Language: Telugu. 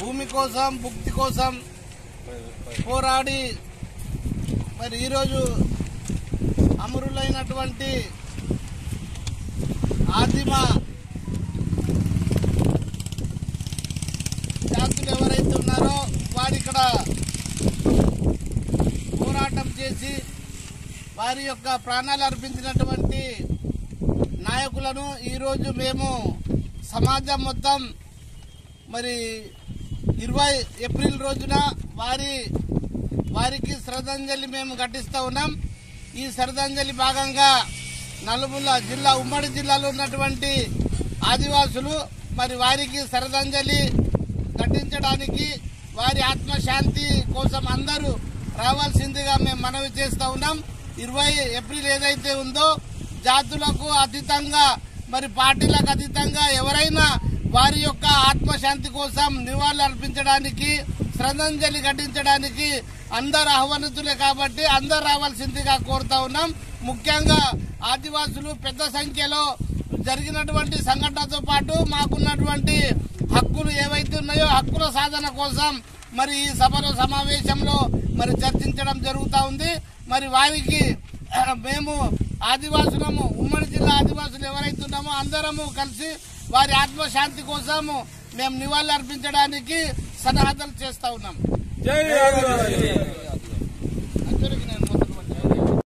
భూమి కోసం భుక్తి కోసం పోరాడి మరి ఈరోజు అమరులైనటువంటి ఆదిమ జాతులు ఎవరైతే ఉన్నారో వారు ఇక్కడ పోరాటం చేసి వారి యొక్క ప్రాణాలు అర్పించినటువంటి నాయకులను ఈరోజు మేము సమాజం మొత్తం మరి 20 ఏప్రిల్ రోజున వారికి శ్రద్ధాంజలి మేము ఘటిస్తూ ఉన్నాం. ఈ శ్రద్ధాంజలి భాగంగా నలుమూల జిల్లా ఉమ్మడి జిల్లాలో ఉన్నటువంటి ఆదివాసులు మరి వారికి శ్రద్ధాంజలి ఘటించడానికి వారి ఆత్మశాంతి కోసం అందరూ రావాల్సిందిగా మేము మనవి చేస్తూ ఉన్నాం. 20 ఏప్రిల్ ఏదైతే ఉందో జాతులకు అతీతంగా మరి పార్టీలకు అతీతంగా ఎవరైనా వారి యొక్క ఆత్మశాంతి కోసం నివాళులు అర్పించడానికి శ్రద్ధాంజలి ఘటించడానికి అందరు ఆహ్వానితులే కాబట్టి అందరు రావాల్సిందిగా కోరుతా ఉన్నాం. ముఖ్యంగా ఆదివాసులు పెద్ద సంఖ్యలో జరిగినటువంటి సంఘటనతో పాటు మాకున్నటువంటి హక్కులు ఏవైతే ఉన్నాయో హక్కుల సాధన కోసం మరి ఈ సభలో సమావేశంలో మరి చర్చించడం జరుగుతూ ఉంది. మరి వారికి మేము ఆదివాసులము ఉమ్మడి జిల్లా ఆదివాసులు ఎవరైతే ఉన్నామో అందరము కలిసి వారి ఆత్మశాంతి కోసము మేము నివాళులు అర్పించడానికి సన్నాహాలు చేస్తా ఉన్నాం. జై ఆదివాసీ.